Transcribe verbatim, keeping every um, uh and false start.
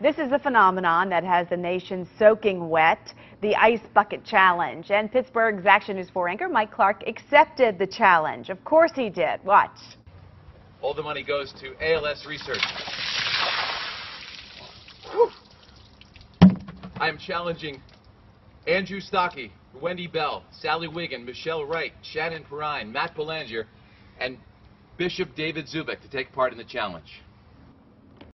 This is a phenomenon that has the nation soaking wet, the Ice Bucket Challenge. And Pittsburgh's Action News four anchor Mike Clark accepted the challenge. Of course he did. Watch. All the money goes to A L S research. I am challenging Andrew Stockey, Wendy Bell, Sally Wiggin, Michelle Wright, Shannon Perrine, Matt Belanger, and Bishop David Zubik to take part in the challenge.